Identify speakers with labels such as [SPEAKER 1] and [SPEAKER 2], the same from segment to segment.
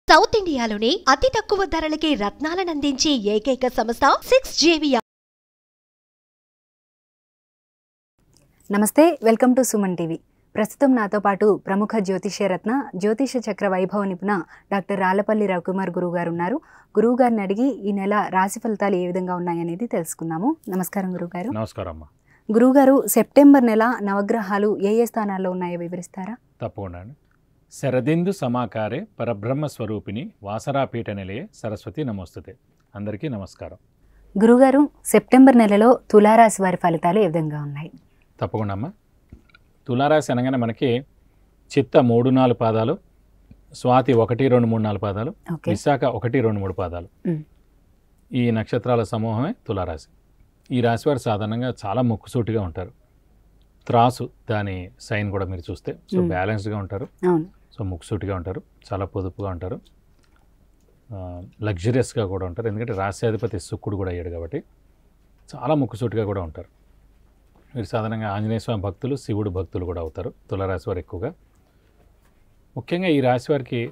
[SPEAKER 1] South ఇండియాలోనే అతి తక్కువ ధరలకే రత్నాలను అందించే ఏకైక సంస్థ 6JV.
[SPEAKER 2] నమస్తే, వెల్కమ్ టు సుమన్ టీవీ. ప్రస్తుతం నాతో పాటు ప్రముఖ జ్యోతిష్యరత్న జ్యోతిష చక్ర వైభవ నిపుణ డాక్టర్ రాళ్లపల్లి రవికుమార్ గురువు గారు ఉన్నారు. గురువు గారిని అడిగి ఈ నెల రాశి ఫలితాలు ఏ విధంగా ఉన్నాయనేది తెలుసుకుందాము. నమస్కారం గురువు గారు.
[SPEAKER 3] నమస్కారం అమ్మా.
[SPEAKER 2] గురువు గారు, సెప్టెంబర్ నెల నవగ్రహాలు ఏ ఏ స్థానాల్లో ఉన్నాయో వివరిస్తారా?
[SPEAKER 3] తప్పకుండా. శరదిందు సమాకారే పరబ్రహ్మ స్వరూపిణి వాసరాపీఠ నిలయే సరస్వతి నమోస్తుతే. అందరికీ నమస్కారం.
[SPEAKER 2] గురుగారు, సెప్టెంబర్ నెలలో తులారాశి వారి ఫలితాలు ఏ విధంగా ఉన్నాయి?
[SPEAKER 3] తప్పకుండా అమ్మా. తులారాశి అనగానే మనకి చిత్త 3-4 పాదాలు, స్వాతి 1-2-3-4 పాదాలు, విశాఖ 1-2-3 పాదాలు, ఈ నక్షత్రాల సమూహమే తులారాశి. ఈ రాశి వారు సాధారణంగా చాలా ముక్కుసూటిగా ఉంటారు. త్రాసు దాని సైన్ కూడా మీరు చూస్తే సో బ్యాలెన్స్డ్గా ఉంటారు. సో ముక్కుసూటిగా ఉంటారు, చాలా పొదుపుగా ఉంటారు, లగ్జరియస్గా కూడా ఉంటారు. ఎందుకంటే రాశ్యాధిపతి శుక్రుడు కూడా అయ్యాడు కాబట్టి చాలా ముక్కుసూటిగా కూడా ఉంటారు. మీరు సాధారణంగా ఆంజనేయ స్వామి భక్తులు, శివుడు భక్తులు కూడా అవుతారు తులారాశి వారు ఎక్కువగా. ముఖ్యంగా ఈ రాశి వారికి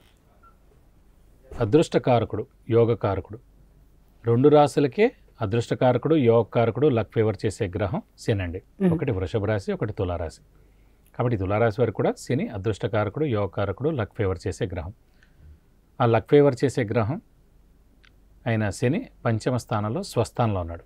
[SPEAKER 3] అదృష్టకారకుడు, యోగకారకుడు, 2 రాశులకే అదృష్టకారకుడు, యోగకారకుడు, లక్ ఫేవర్ చేసే గ్రహం శని అండి. ఒకటి వృషభ రాశి, ఒకటి తులారాశి. కాబట్టి తులారాశి వారికి కూడా శని అదృష్టకారకుడు, యోగకారకుడు, లక్ ఫేవర్ చేసే గ్రహం. ఆ లక్ ఫేవర్ చేసే గ్రహం అయిన శని పంచమ స్థానంలో స్వస్థానంలో ఉన్నాడు.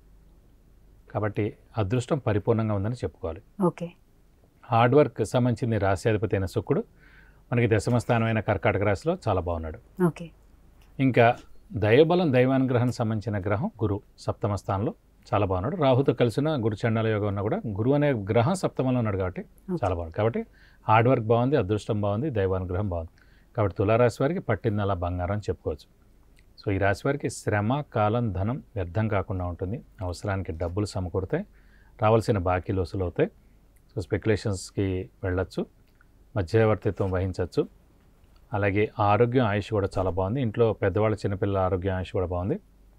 [SPEAKER 3] కాబట్టి అదృష్టం పరిపూర్ణంగా ఉందని చెప్పుకోవాలి.
[SPEAKER 2] ఓకే.
[SPEAKER 3] హార్డ్ వర్క్ సంబంధించింది రాశ్యాధిపతి అయిన శుక్రుడు మనకి దశమ స్థానమైన కర్కాటక రాశిలో చాలా బాగున్నాడు.
[SPEAKER 2] ఓకే.
[SPEAKER 3] ఇంకా దైవబలం, దైవానుగ్రహం సంబంధించిన గ్రహం గురువు సప్తమ స్థానంలో చాలా బాగున్నాడు. రాహుతో కలిసిన గురు చండాల యోగం ఉన్నా కూడా గురువు అనే గ్రహం సప్తమంలో ఉన్నాడు కాబట్టి చాలా బాగుంది. కాబట్టి హార్డ్ వర్క్ బాగుంది, అదృష్టం బాగుంది, దైవానుగ్రహం బాగుంది. కాబట్టి తులారాశి వారికి పట్టిందల్లా బంగారం అని చెప్పుకోవచ్చు. సో ఈ రాశి వారికి శ్రమ, కాలం, ధనం వ్యర్థం కాకుండా ఉంటుంది. అవసరానికి డబ్బులు సమకూరుతాయి, రావాల్సిన బాకీలు వసూలు అవుతాయి. సో స్పెక్యులేషన్స్కి వెళ్ళొచ్చు, మధ్యవర్తిత్వం వహించవచ్చు. అలాగే ఆరోగ్యం, ఆయుష్ కూడా చాలా బాగుంది. ఇంట్లో పెద్దవాళ్ళ, చిన్నపిల్లల ఆరోగ్యం, ఆయుష్ కూడా బాగుంది.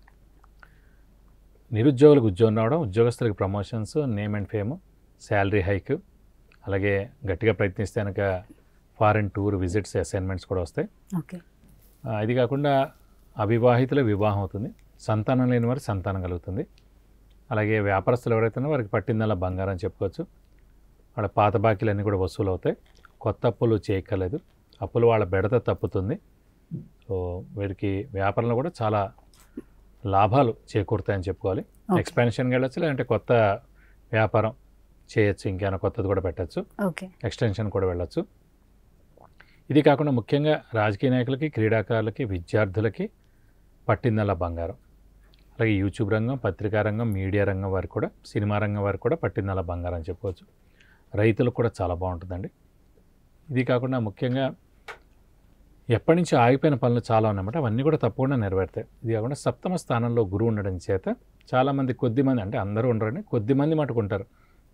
[SPEAKER 3] నిరుద్యోగులకు ఉద్యోగం రావడం, ఉద్యోగస్తులకు promotions, name and fame, salary hike, అలాగే గట్టిగా ప్రయత్నిస్తే కనుక ఫారెన్ టూర్ విజిట్స్, అసైన్మెంట్స్ కూడా వస్తాయి.
[SPEAKER 2] ఓకే.
[SPEAKER 3] ఇది కాకుండా అవివాహితుల వివాహం అవుతుంది, సంతానం లేని వారికి సంతానం కలుగుతుంది. అలాగే వ్యాపారస్తులు ఎవరైతే ఉన్నారో వారికి పట్టిందల్లా బంగారం చెప్పుకోవచ్చు. వాళ్ళ పాత బాకీలన్నీ కూడా వసూలు అవుతాయి. కొత్త అప్పులు చేయక్కర్లేదు, అప్పులు వాళ్ళ బెడత తప్పుతుంది. సో వీరికి వ్యాపారంలో కూడా చాలా లాభాలు చేకూరుతాయని చెప్పుకోవాలి. ఎక్స్పాన్షన్కి వెళ్ళచ్చు, లేదంటే కొత్త వ్యాపారం చేయొచ్చు, ఇంకేమైనా కొత్తది కూడా పెట్టచ్చు, ఎక్స్టెన్షన్ కూడా వెళ్ళచ్చు. ఇది కాకుండా ముఖ్యంగా రాజకీయ నాయకులకి, క్రీడాకారులకి, విద్యార్థులకి పట్టిందల్లా బంగారం. అలాగే యూట్యూబ్ రంగం, పత్రికా రంగం, మీడియా రంగం వారికి కూడా, సినిమా రంగం వారికి కూడా పట్టిందల్లా బంగారం అని చెప్పుకోవచ్చు. రైతులకు కూడా చాలా బాగుంటుందండి. ఇది కాకుండా ముఖ్యంగా ఎప్పటి నుంచి ఆగిపోయిన పనులు చాలా ఉన్నాయన్నమాట, అవన్నీ కూడా తప్పకుండా నెరవేరుతాయి. ఇది కాకుండా సప్తమ స్థానంలో గురువు ఉండడం చేత చాలామంది, కొద్దిమంది, అంటే అందరూ ఉండరండి, కొద్దిమంది మటుకుంటారు,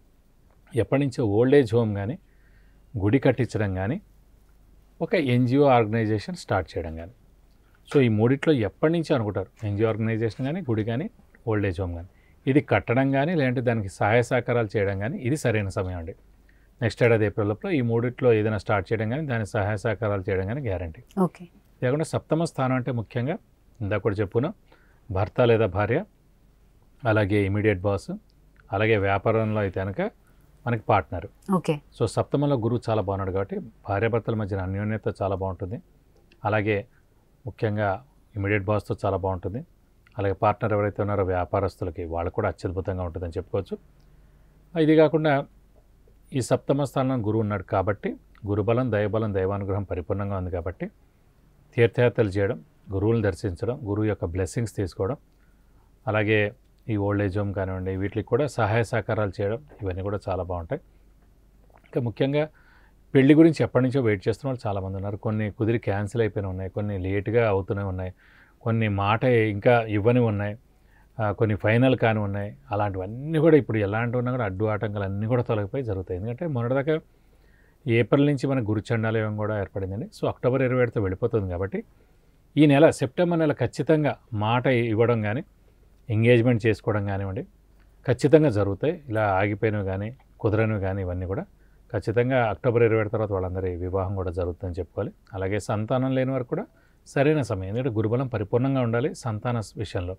[SPEAKER 3] ఎప్పటి నుంచో ఓల్డ్ ఏజ్ హోమ్ కానీ, గుడి కట్టించడం కానీ, ఒక ఎన్జిఓ ఆర్గనైజేషన్ స్టార్ట్ చేయడం కానీ. సో ఈ మూడిట్లో ఎప్పటి నుంచి అనుకుంటారు, ఎన్జిఓ ఆర్గనైజేషన్ కానీ, గుడి కానీ, ఓల్డ్ ఏజ్ హోమ్ కానీ, ఇది కట్టడం కానీ, లేదంటే దానికి సహాయ సహకారాలు చేయడం కానీ ఇది సరైన సమయం అండి. నెక్స్ట్ ఏడాది ఏప్రిల్ లోపల ఈ మూడిట్లో ఏదైనా స్టార్ట్ చేయడం కానీ, దాని సహాయ సహకారాలు చేయడం కానీ గ్యారంటీ.
[SPEAKER 2] ఓకే.
[SPEAKER 3] లేకుండా సప్తమ స్థానం అంటే ముఖ్యంగా ఇందాక కూడా చెప్పుకున్నాం, భర్త లేదా భార్య, అలాగే ఇమీడియట్ బాస్, అలాగే వ్యాపారంలో అయితే కనుక మనకి పార్ట్నర్.
[SPEAKER 2] ఓకే.
[SPEAKER 3] సో సప్తమంలో గురువు చాలా బాగున్నాడు కాబట్టి భార్యాభర్తల మధ్యన అన్యోన్యత చాలా బాగుంటుంది. అలాగే ముఖ్యంగా ఇమీడియట్ బాస్తో చాలా బాగుంటుంది. అలాగే పార్ట్నర్ ఎవరైతే ఉన్నారో వ్యాపారస్తులకి వాళ్ళు కూడా అత్యద్భుతంగా ఉంటుందని చెప్పుకోవచ్చు. ఇది కాకుండా ఈ సప్తమ స్థానంలో గురువు ఉన్నాడు కాబట్టి గురుబలం, దైవబలం, దైవానుగ్రహం పరిపూర్ణంగా ఉంది కాబట్టి తీర్థయాత్రలు చేయడం, గురువులను దర్శించడం, గురువు యొక్క బ్లెస్సింగ్స్ తీసుకోవడం, అలాగే ఈ ఓల్డ్ ఏజ్ హోమ్ కానివ్వండి, వీటికి కూడా సహాయ సహకారాలు చేయడం, ఇవన్నీ కూడా చాలా బాగుంటాయి. ఇంకా ముఖ్యంగా పెళ్లి గురించి ఎప్పటి నుంచో వెయిట్ చేస్తున్న వాళ్ళు చాలామంది ఉన్నారు. కొన్ని కుదిరి క్యాన్సిల్ అయిపోయిన ఉన్నాయి, కొన్ని లేట్గా అవుతూనే ఉన్నాయి, కొన్ని మాట ఇంకా ఇవ్వని ఉన్నాయి, కొన్ని ఫైనల్ కాని ఉన్నాయి. అలాంటివన్నీ కూడా ఇప్పుడు ఎలాంటివి ఉన్నా కూడా అడ్డు ఆటంకాలు అన్నీ కూడా తొలగిపోయి జరుగుతాయి. ఎందుకంటే మొన్నటిదాకా ఏప్రిల్ నుంచి మనకు గురు చండాలయం కూడా ఏర్పడిందండి. సో అక్టోబర్ 27తో వెళ్ళిపోతుంది కాబట్టి ఈ నెల సెప్టెంబర్ నెల ఖచ్చితంగా మాట ఇవ్వడం కానీ, ఎంగేజ్మెంట్ చేసుకోవడం కానివ్వండి ఖచ్చితంగా జరుగుతాయి. ఇలా ఆగిపోయినవి కానీ, కుదరనివి కానీ ఇవన్నీ కూడా ఖచ్చితంగా అక్టోబర్ 27 తర్వాత వాళ్ళందరి వివాహం కూడా జరుగుతుందని చెప్పుకోవాలి. అలాగే సంతానం లేని వారు కూడా సరైన సమయం. ఎందుకంటే గురుబలం పరిపూర్ణంగా ఉండాలి సంతాన విషయంలో.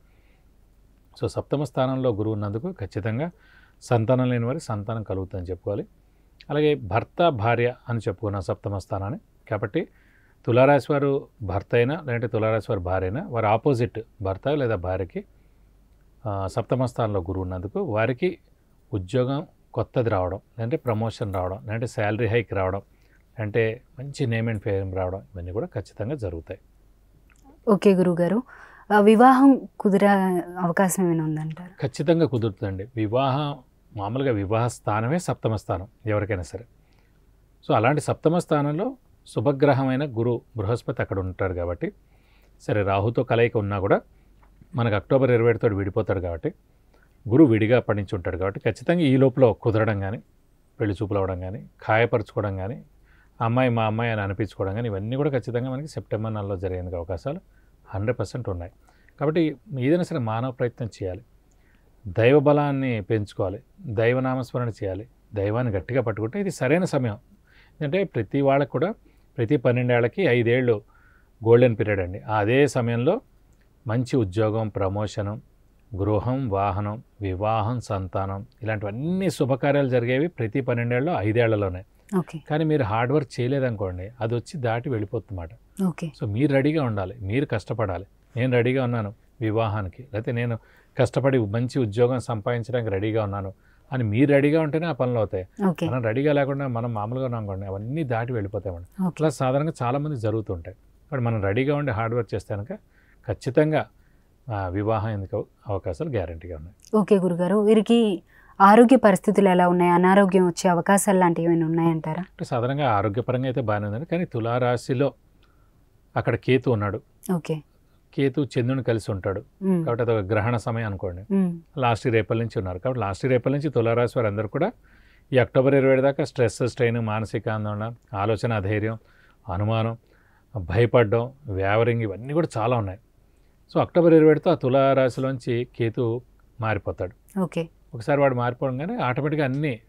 [SPEAKER 3] సో సప్తమ స్థానంలో గురువు ఉన్నందుకు ఖచ్చితంగా సంతానం లేని వారికి సంతానం కలుగుతుందని చెప్పుకోవాలి. అలాగే భర్త భార్య అని చెప్పుకున్నాం సప్తమ స్థానాన్ని. కాబట్టి తులారాశి వారు భర్త అయినా లేదంటే తులారాశి వారు భార్య అయినా వారి ఆపోజిట్ భర్త లేదా భార్యకి సప్తమ స్థానంలో గురువు ఉన్నందుకు వారికి ఉద్యోగం కొత్తది రావడం, లేదంటే ప్రమోషన్ రావడం, లేదంటే శాలరీ హైక్ రావడం, అంటే మంచి నేమ్ అండ్ ఫేమ్ రావడం, ఇవన్నీ కూడా ఖచ్చితంగా జరుగుతాయి.
[SPEAKER 2] ఓకే గురుగారు, వివాహం కుదిరే అవకాశం ఏమైనా ఉందంటారు?
[SPEAKER 3] ఖచ్చితంగా కుదురుతుందండి. మామూలుగా వివాహ స్థానమే సప్తమ స్థానం ఎవరికైనా సరే. సో అలాంటి సప్తమ స్థానంలో శుభగ్రహమైన బృహస్పతి అక్కడ ఉంటారు కాబట్టి, సరే రాహుతో కలయిక ఉన్నా కూడా మనకు అక్టోబర్ 27 విడిపోతాడు కాబట్టి, గురువు విడిగా అప్పటి నుంచి ఉంటాడు కాబట్టి ఖచ్చితంగా ఈ లోపల కుదరడం కానీ, పెళ్లి చూపులు అవ్వడం కానీ, ఖాయపరచుకోవడం కానీ, అమ్మాయి మా అమ్మాయి అని అనిపించుకోవడం కానీ, ఇవన్నీ కూడా ఖచ్చితంగా మనకి సెప్టెంబర్ నెలలో జరిగేందుకు అవకాశాలు 100% ఉన్నాయి. కాబట్టి ఏదైనా సరే మానవ ప్రయత్నం చేయాలి, దైవ బలాన్ని పెంచుకోవాలి, దైవనామస్మరణ చేయాలి, దైవాన్ని గట్టిగా పట్టుకుంటే ఇది సరైన సమయం. ఎందుకంటే ప్రతి వాళ్ళకు కూడా ప్రతి 12 ఏళ్ళకి 5 ఏళ్ళు గోల్డెన్ పీరియడ్ అండి. అదే సమయంలో మంచి ఉద్యోగం, ప్రమోషను, గృహం, వాహనం, వివాహం, సంతానం ఇలాంటివన్నీ శుభకార్యాలు జరిగేవి ప్రతి 12 ఏళ్ళలో 5 ఏళ్లలోనే. కానీ మీరు హార్డ్ వర్క్ చేయలేదనుకోండి, అది వచ్చి దాటి వెళ్ళిపోతుందన్నమాట. సో మీరు రెడీగా ఉండాలి, మీరు కష్టపడాలి. నేను రెడీగా ఉన్నాను వివాహానికి, లేకపోతే నేను కష్టపడి మంచి ఉద్యోగం సంపాదించడానికి రెడీగా ఉన్నాను అని మీరు రెడీగా ఉంటేనే ఆ పనులు అవుతాయి. మనం రెడీగా లేకుండా మనం మామూలుగా ఉన్నాం అనుకోండి, అవన్నీ దాటి వెళ్ళిపోతాయి. అట్లా సాధారణంగా చాలామంది జరుగుతుంటాయి. కాబట్టి మనం రెడీగా ఉండి హార్డ్ వర్క్ చేస్తే కనుక ఖచ్చితంగా వివాహం ఎందుకు అవకాశాలు గ్యారంటీగా ఉన్నాయి.
[SPEAKER 2] ఓకే గురుగారు, వీరికి ఆరోగ్య పరిస్థితులు ఎలా ఉన్నాయి? అనారోగ్యం వచ్చే అవకాశాలు లాంటివి ఏమైనా ఉన్నాయంటారా?
[SPEAKER 3] అంటే సాధారణంగా ఆరోగ్యపరంగా అయితే బాగానే ఉందండి. కానీ తులారాశిలో అక్కడ కేతు ఉన్నాడు.
[SPEAKER 2] ఓకే,
[SPEAKER 3] కేతు చంద్రుని కలిసి ఉంటాడు కాబట్టి అది ఒక గ్రహణ సమయం అనుకోండి. లాస్ట్ ఇయర్ ఏప్రిల్ నుంచి ఉన్నారు కాబట్టి లాస్ట్ ఇయర్ ఏప్రిల్ నుంచి తులారాశి వారు అందరూ కూడా ఈ అక్టోబర్ 27 దాకా స్ట్రెస్, స్ట్రెయిన్, మానసిక ఆందోళన, ఆలోచన అధైర్యం, అనుమానం, భయపడడం, వ్యావరింగ్ ఇవన్నీ కూడా చాలా ఉన్నాయి. సో అక్టోబర్ 27తో ఆ తులారాశిలోంచి కేతు మారిపోతాడు.
[SPEAKER 2] ఓకే,
[SPEAKER 3] ఒకసారి వాడు మారిపోవడంగానే ఆటోమేటిక్గా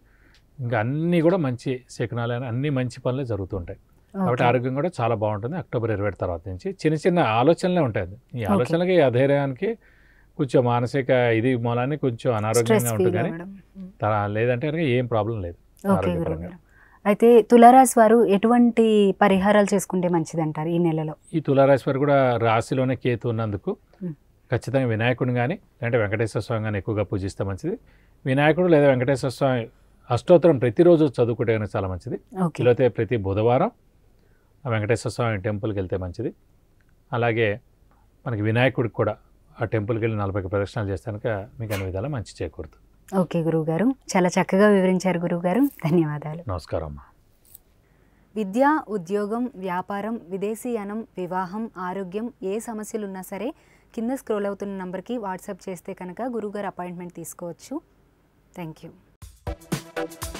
[SPEAKER 3] అన్నీ కూడా మంచి శకునాలైన అన్ని మంచి పనులే జరుగుతుంటాయి. కాబట్టి ఆరోగ్యం కూడా చాలా బాగుంటుంది. అక్టోబర్ 27 తర్వాత నుంచి చిన్న చిన్న ఆలోచనలే ఉంటాయి. ఈ ఆలోచనలకి అధైర్యానికి కొంచెం మానసిక ఇది మూలాన్ని కొంచెం అనారోగ్యంగా ఉంటుంది, కానీ లేదంటే కనుక ఏం ప్రాబ్లం లేదు ఆరోగ్యపరంగా.
[SPEAKER 2] అయితే తులారాశి వారు ఎటువంటి పరిహారాలు చేసుకుంటే మంచిది అంటారు ఈ నెలలో?
[SPEAKER 3] ఈ తులారాశి వారు కూడా రాశిలోనే కేతు ఉన్నందుకు ఖచ్చితంగా వినాయకుడిని కానీ లేదంటే వెంకటేశ్వర స్వామి కానీ ఎక్కువగా పూజిస్తే మంచిది. వినాయకుడు లేదా వెంకటేశ్వర స్వామి అష్టోత్తరం ప్రతిరోజు చదువుకుంటే కనుక చాలా మంచిది. లేకపోతే ప్రతి బుధవారం వెంకటేశ్వర స్వామి టెంపుల్కి వెళ్తే మంచిది. అలాగే మనకి వినాయకుడికి కూడా ఆ టెంపుల్కి వెళ్ళి 40 ప్రదక్షిణాలు చేస్తే కనుక మీకు అన్ని విధాలా మంచి చేకూరుతుంది.
[SPEAKER 2] ఓకే గురువుగారు, చాలా చక్కగా వివరించారు గురువుగారు, ధన్యవాదాలు.
[SPEAKER 3] నమస్కారం అమ్మా.
[SPEAKER 2] విద్య, ఉద్యోగం, వ్యాపారం, విదేశీయానం, వివాహం, ఆరోగ్యం ఏ సమస్యలు ఉన్నా సరే కింద స్క్రోల్ అవుతున్న నంబర్కి వాట్సాప్ చేస్తే కనుక గురువుగారు అపాయింట్మెంట్ తీసుకోవచ్చు. Thank you.